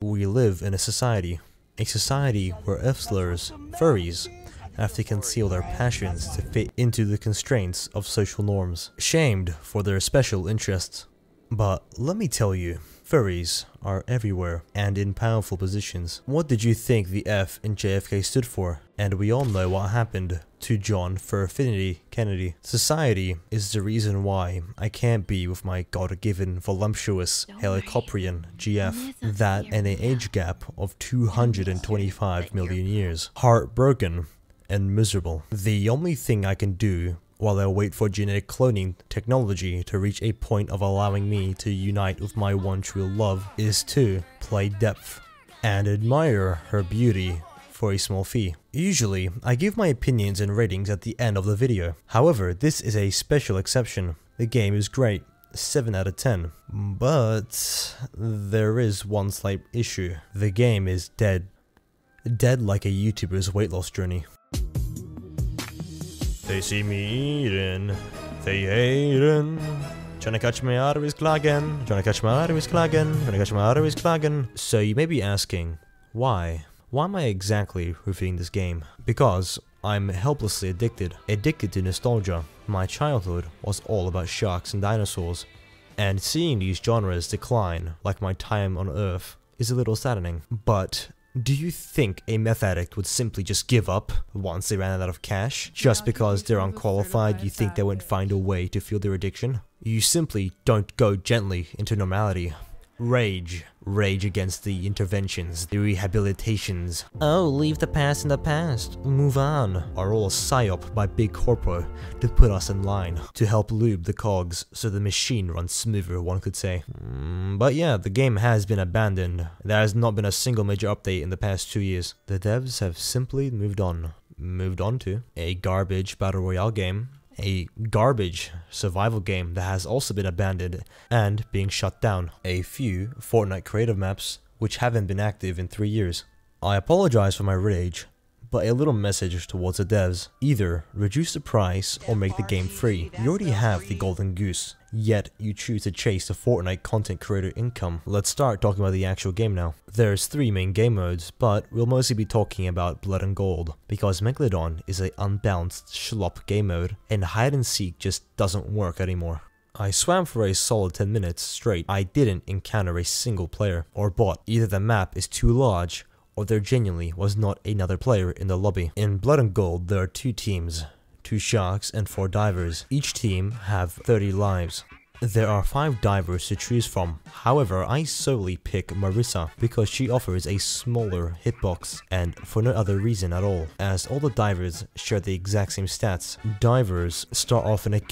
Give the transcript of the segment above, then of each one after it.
We live in a society where F-slurs, furries, have to conceal their passions to fit into the constraints of social norms, shamed for their special interests. But let me tell you, furries are everywhere and in powerful positions. What did you think the F in JFK stood for? And we all know what happened to John Furfinity Kennedy. Society is the reason why I can't be with my God-given voluptuous Helicoprian GF. That and an age gap of 225 million years. Heartbroken and miserable. The only thing I can do while I wait for genetic cloning technology to reach a point of allowing me to unite with my one true love is to play depth and admire her beauty for a small fee. Usually, I give my opinions and ratings at the end of the video. However, this is a special exception. The game is great, 7 out of 10. But there is one slight issue. The game is dead. Dead like a YouTuber's weight loss journey. They see me eating, they hating. Tryna catch my arteries clogging, tryna catch my arteries clogging, tryna catch my arteries clogging. So you may be asking, why? Why am I exactly reviewing this game? Because I'm helplessly addicted to nostalgia. My childhood was all about sharks and dinosaurs. And seeing these genres decline, like my time on Earth, is a little saddening. But do you think a meth addict would simply just give up once they ran out of cash? Just because they're unqualified, you think they won't find a way to feel their addiction? You simply don't go gently into normality. Rage. Rage against the interventions, the rehabilitations. Oh, leave the past in the past. Move on. Are all a psyop by Big Corpo to put us in line, to help lube the cogs so the machine runs smoother, one could say. But yeah, the game has been abandoned. There has not been a single major update in the past 2 years. The devs have simply moved on. Moved on to a garbage battle royale game, a garbage survival game that has also been abandoned and being shut down, a few Fortnite creative maps which haven't been active in 3 years. I apologize for my rage, but a little message towards the devs. Either reduce the price or make the game free. You already have the golden goose, yet you choose to chase the Fortnite content creator income. Let's start talking about the actual game now. There's 3 main game modes, but we'll mostly be talking about Blood and Gold, because Megalodon is an unbalanced schlop game mode, and hide and seek just doesn't work anymore. I swam for a solid 10 minutes straight. I didn't encounter a single player or bot. Either the map is too large, or there genuinely was not another player in the lobby. In Blood and Gold, there are 2 teams, 2 sharks and 4 divers. Each team have 30 lives. There are 5 divers to choose from. However, I solely pick Marissa because she offers a smaller hitbox, and for no other reason at all, as all the divers share the exact same stats. Divers start off in a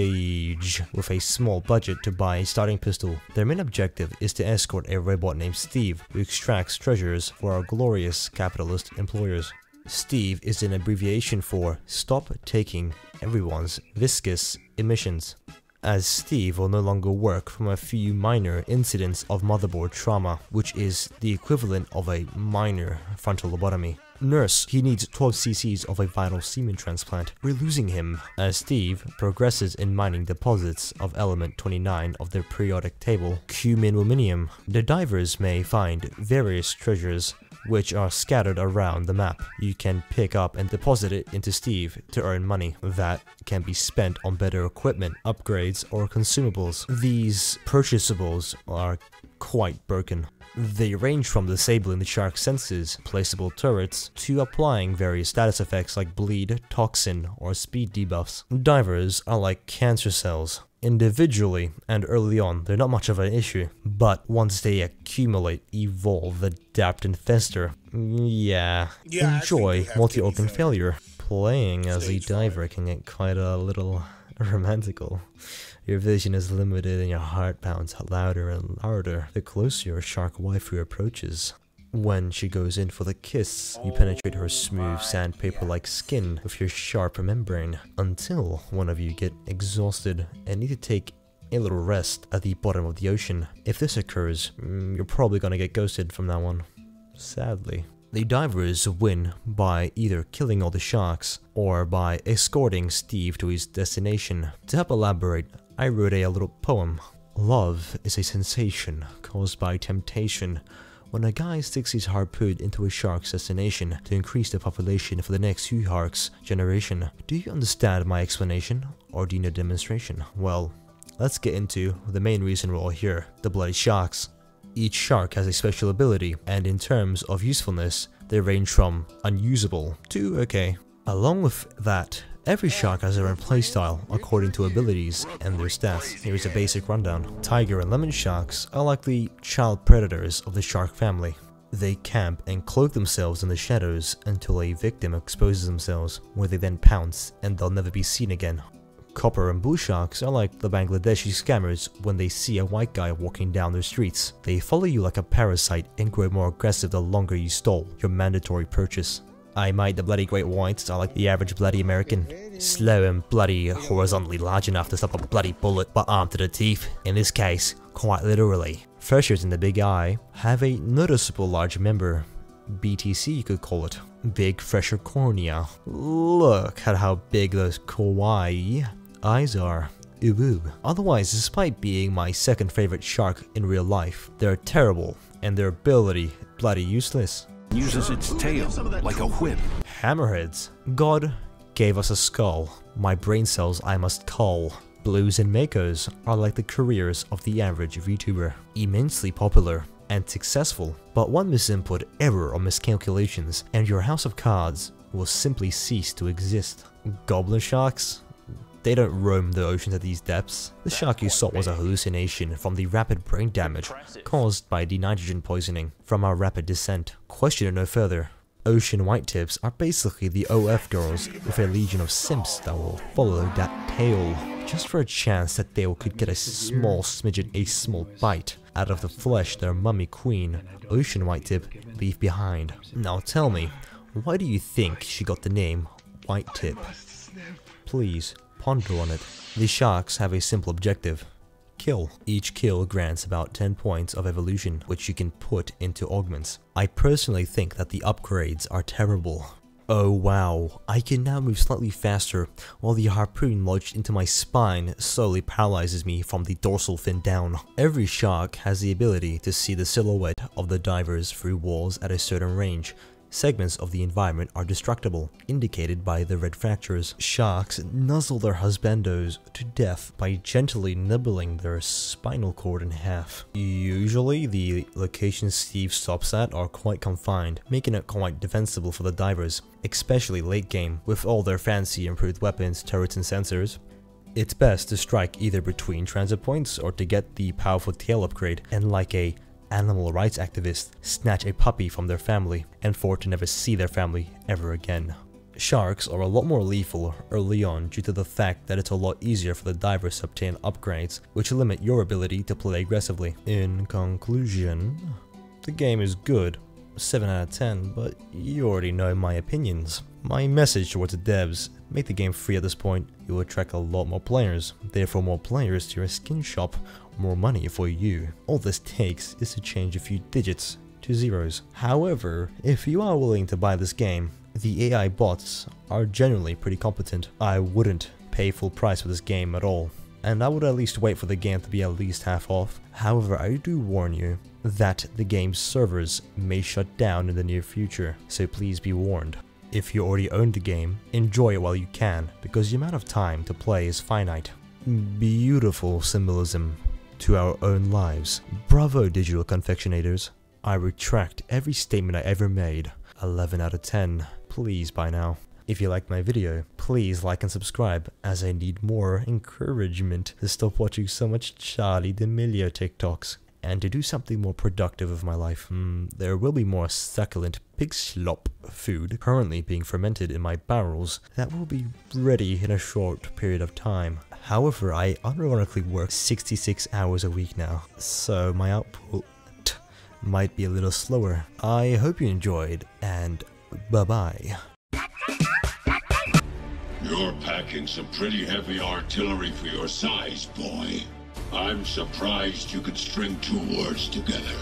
cage with a small budget to buy a starting pistol. Their main objective is to escort a robot named Steve, who extracts treasures for our glorious capitalist employers. Steve is an abbreviation for Stop Taking Everyone's Viscous Emissions, as Steve will no longer work from a few minor incidents of motherboard trauma, which is the equivalent of a minor frontal lobotomy. Nurse, he needs 12 cc's of a vital semen transplant. We're losing him as Steve progresses in mining deposits of element 29 of their periodic table, Cumin. The divers may find various treasures which are scattered around the map. You can pick up and deposit it into Steve to earn money that can be spent on better equipment, upgrades, or consumables. These purchasables are quite broken. They range from disabling the shark's senses, placeable turrets, to applying various status effects like bleed, toxin, or speed debuffs. Divers are like cancer cells. Individually and early on, they're not much of an issue, but once they accumulate, evolve, adapt, and fester, yeah, enjoy multi-organ failure. Playing as a diver can get quite a little romantical. Your vision is limited and your heart pounds louder and louder the closer your shark waifu approaches. When she goes in for the kiss, you penetrate her smooth sandpaper-like skin with your sharp membrane, until one of you get exhausted and need to take a little rest at the bottom of the ocean. If this occurs, you're probably gonna get ghosted from that one, sadly. The divers win by either killing all the sharks or by escorting Steve to his destination. To help elaborate, I wrote a little poem. Love is a sensation caused by temptation, when a guy sticks his harpoon into a shark's destination to increase the population for the next few sharks generation. Do you understand my explanation, or do you need a demonstration? Well, let's get into the main reason we're all here, the bloody sharks. Each shark has a special ability, and in terms of usefulness, they range from unusable to okay. Along with that, every shark has their own playstyle according to abilities and their stats. Here is a basic rundown. Tiger and lemon sharks are like the child predators of the shark family. They camp and cloak themselves in the shadows until a victim exposes themselves, where they then pounce and they'll never be seen again. Copper and bull sharks are like the Bangladeshi scammers when they see a white guy walking down the streets. They follow you like a parasite and grow more aggressive the longer you stole your mandatory purchase. The bloody great whites are like the average bloody American. Slow and bloody horizontally large enough to stop a bloody bullet but armed to the teeth. In this case, quite literally. Freshers in the big eye have a noticeable large member. BTC you could call it. Big fresher cornea. Look at how big those kawaii eyes are. Ooh. Otherwise, despite being my second favorite shark in real life, they're terrible and their ability bloody useless. Uses its tail like a whip. Hammerheads. God gave us a skull. My brain cells I must cull. Blues and makos are like the careers of the average VTuber. Immensely popular and successful, but one misinput, error, or miscalculations, and your house of cards will simply cease to exist. Goblin sharks? They don't roam the oceans at these depths. The shark you saw was a hallucination from the rapid brain damage caused by the nitrogen poisoning from our rapid descent. Question it no further. Ocean whitetips are basically the OF girls with a legion of simps that will follow that tail, just for a chance that they could get a small smidgen, a small bite out of the flesh their mummy queen, Ocean Whitetip, leave behind. Now tell me, why do you think she got the name Whitetip? Please, ponder on it. The sharks have a simple objective. Kill. Each kill grants about 10 points of evolution, which you can put into augments. I personally think that the upgrades are terrible. Oh wow, I can now move slightly faster, while the harpoon lodged into my spine slowly paralyzes me from the dorsal fin down. Every shark has the ability to see the silhouette of the divers through walls at a certain range. Segments of the environment are destructible, indicated by the red fractures. Sharks nuzzle their husbandos to death by gently nibbling their spinal cord in half. Usually, the locations Steve stops at are quite confined, making it quite defensible for the divers, especially late game, with all their fancy improved weapons, turrets and sensors. It's best to strike either between transit points or to get the powerful tail upgrade, and like a animal rights activist, snatch a puppy from their family and for to never see their family ever again. Sharks are a lot more lethal early on due to the fact that it's a lot easier for the divers to obtain upgrades, which limit your ability to play aggressively. In conclusion, the game is good, 7 out of 10, but you already know my opinions. My message towards the devs, make the game free at this point, you will attract a lot more players, therefore more players to your skin shop, more money for you. All this takes is to change a few digits to zeros. However, if you are willing to buy this game, the AI bots are generally pretty competent. I wouldn't pay full price for this game at all, and I would at least wait for the game to be at least half off. However, I do warn you that the game's servers may shut down in the near future, so please be warned. If you already own the game, enjoy it while you can, because the amount of time to play is finite. Beautiful symbolism to our own lives. Bravo, digital confectionators. I retract every statement I ever made. 11 out of 10. Please by now. If you liked my video, please like and subscribe, as I need more encouragement to stop watching so much Charlie D'Amelio TikToks and to do something more productive with my life. There will be more succulent pig slop food currently being fermented in my barrels that will be ready in a short period of time. However, I unironically work 66 hours a week now, so my output might be a little slower. I hope you enjoyed, and bye-bye. You're packing some pretty heavy artillery for your size, boy. I'm surprised you could string two words together.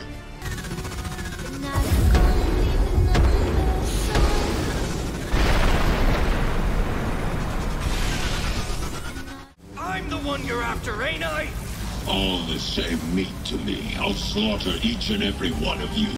I'm the one you're after, ain't I? All the same meat to me. I'll slaughter each and every one of you.